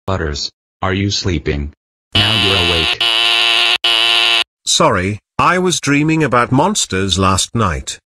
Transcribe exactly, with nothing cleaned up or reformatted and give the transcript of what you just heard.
Butters, are you sleeping? Now you're awake. Sorry, I was dreaming about monsters last night.